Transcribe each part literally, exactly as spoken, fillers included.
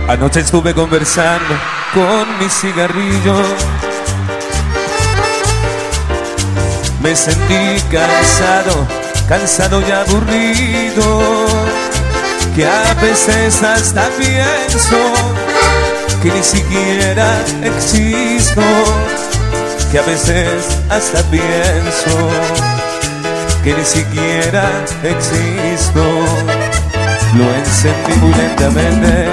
Anoche estuve conversando con mi cigarrillo. Me sentí cansado, cansado y aburrido, que a veces hasta pienso que ni siquiera existo, que a veces hasta pienso que ni siquiera existo. Lo encendí muy lentamente,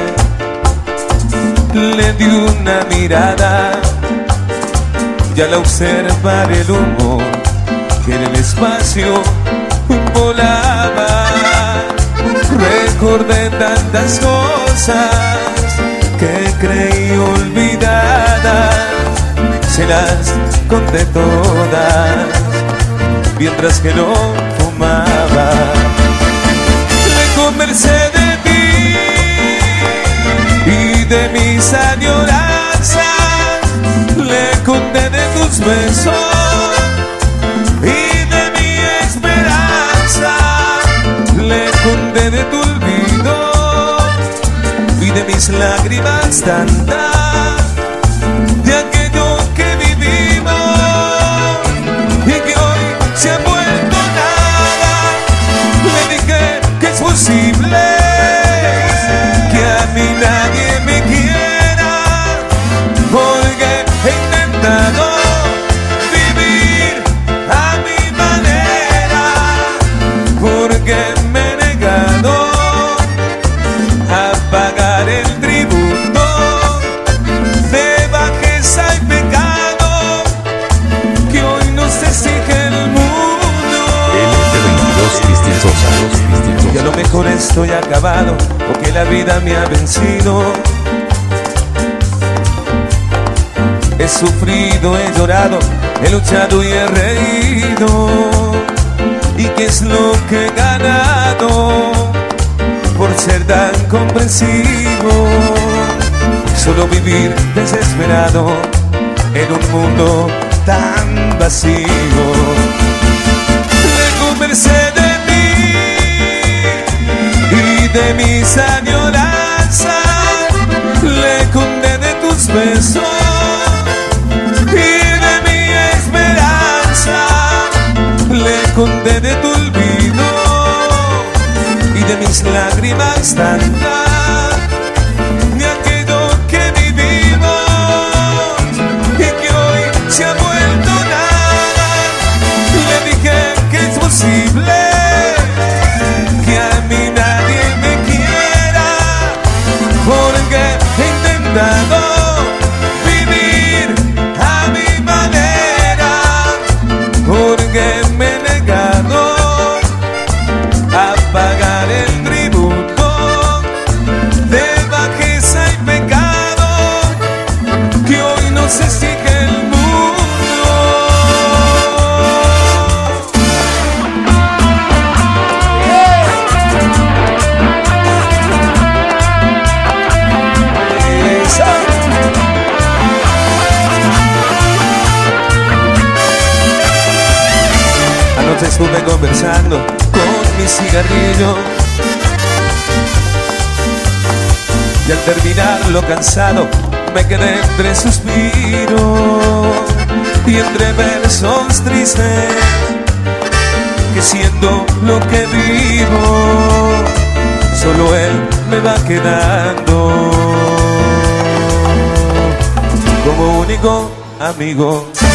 le di una mirada y al observar el humo que en el espacio volaba, recordé tantas cosas que creí olvidadas, se las conté todas mientras que no fumaba. Le conversé de ti y de mis añoranzas, le conté de tus besos y de mi esperanza, le conté de tu olvido y de mis lágrimas tantas, de aquello que vivimos y que hoy se ha vuelto nada. Le dije que es posible que a mí nadie me quiera, porque he intentado vivir a mi manera, porque me he negado a pagar el tributo de bajeza y pecado que hoy nos exige el mundo. Y a lo mejor estoy acabado, porque la vida me ha vencido. He sufrido, he llorado, he luchado y he reído. ¿Y qué es lo que he ganado por ser tan comprensivo? Solo vivir desesperado en un mundo tan vacío. Le conversé de ti y de mis añoranzas, le conté de tus besos y de mi esperanza, le conté de tu olvido y de mis lágrimas tantas, de aquello que vivimos y que hoy se ha vuelto nada. Le dije que es posible que a mí nadie me quiera, porque he intentado vivir a mi manera, porque me he negado a pagar el tributo de bajeza y pecado que hoy nos exige el mundo. Anoche estuve conversando con mi cigarrillo y al terminarlo cansado me quedé entre suspiros y entre versos tristes, que siendo lo que vivo solo él me va quedando como único amigo.